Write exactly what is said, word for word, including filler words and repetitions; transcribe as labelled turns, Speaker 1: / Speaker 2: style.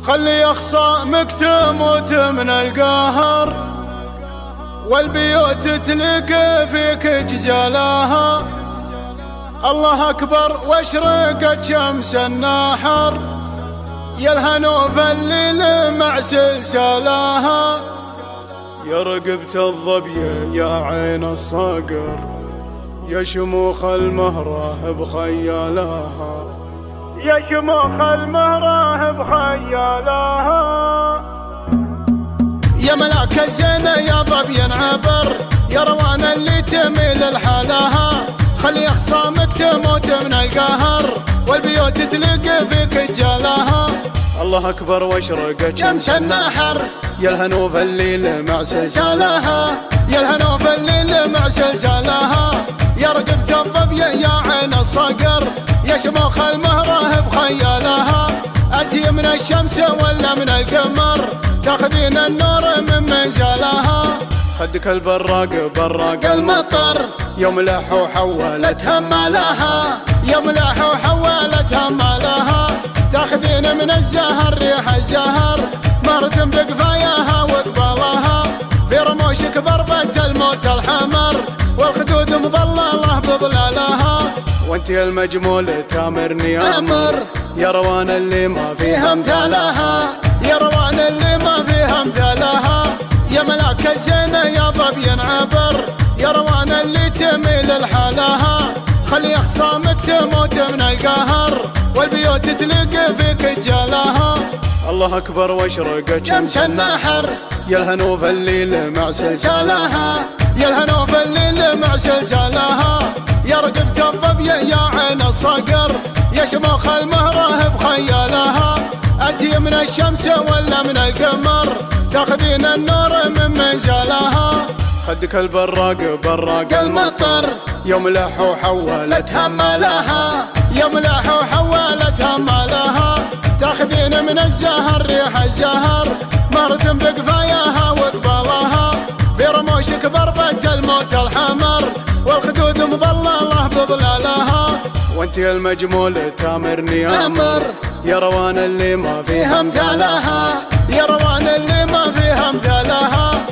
Speaker 1: خلي أخصامك تموت من القهر، والبيوت تلقى فيك ججالها. الله أكبر واشرقت شمس النحر، يا الهنوف الليل مع سلسالها. يا رقبة الظبية يا عين الصقر، يا شموخ المهره بخيالها، يا شموخ المهره بخيالها. يا ملاك الزينة يا ظبي عبر، يا روان اللي تميل لحالها. خلي أخصامك تموت من القهر، والبيوت تلقى فيك رجالها. الله أكبر واشرقت شمس النحر، يا الهنوف الليل مع سلسالها، يا الهنوف الليل مع سلسالها. يا رقبة الظبية يا عين الصقر، يا شموخ المهره بخيالها. أتي من الشمس ولا من القمر، تاخذين النور من منزلها. خدك البراق براق المطر، يوم لاح وحولت همالها، يوم لاح وحولت همالها. تاخذين من الزهر ريح الزهر، مرت بقفاياها وقبالها. في رموشك ضربة الموت الحمر، والخدود مظلله بظلالها. وانت يا المجمول تامرني امر، يا روان اللي ما فيها مثالها، يا روان اللي ما فيها مثالها. يا ملاك الزينة يا ظبي عبر، يا روان اللي تميل لحالها. خلي أخصامك تموت من القهر، والبيوت تلقى فيك رجالها. الله أكبر واشرقت شمس النحر، يا الهنوف الليل مع سلسالها، يا الهنوف الليل مع سلسالها. يا رقبة الظبية يا عين الصقر، يا شموخ المهره بخيالها. أتي من الشمس ولا من القمر، تاخذين النور من منزلها. خدك البراق براق المطر، يوم لاح وحولت همالها، يوم لاح وحولت همالها. تاخذين من الزهر ريح الزهر، مرت بقفاياها وقبالها. في رموشك ضربة الموت الحمر، والخدود مظلله بظلالها. وانت يا المجمول تامرني امر، يا روان اللي ما فيها مثالها، يا روان اللي ما فيها مثالها.